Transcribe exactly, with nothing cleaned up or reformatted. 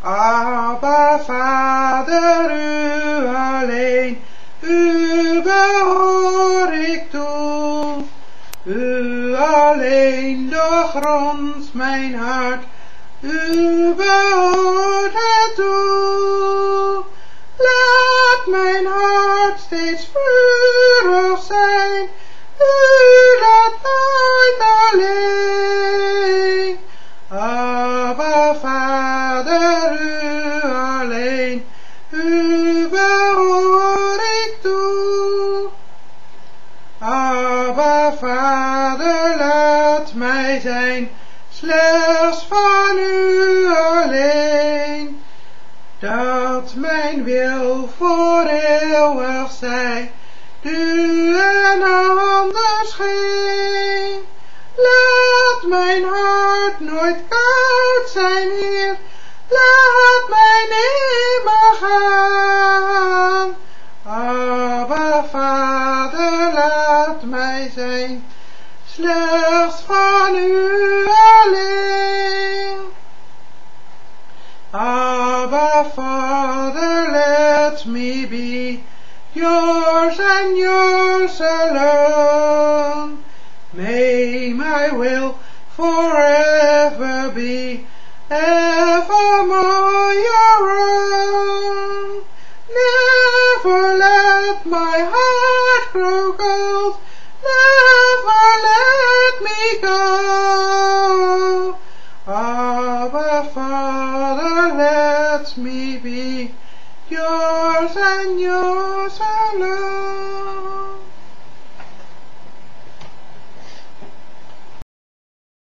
Abba, Vader, u alleen, u behoor ik toe. U alleen doorgrondt mijn hart, u behoort het toe. Laat mijn hart steeds vurig zijn, u laat nooit alleen. Abba, Vader, u alleen, u behoor ik toe. Abba, Vader, laat mij zijn, slechts van u alleen. Dat mijn wil voor eeuwig zij, u en anders geen. Laat mijn hart nooit koud zijn, Heer, laat mij nimmer gaan. Abba, Vader, laat mij zijn, slechts van u alleen. Abba, Father, let me be yours and yours alone. May my will forever be evermore your own. Never let my heart grow cold, never let me go. Abba, Father, let me be yours and yours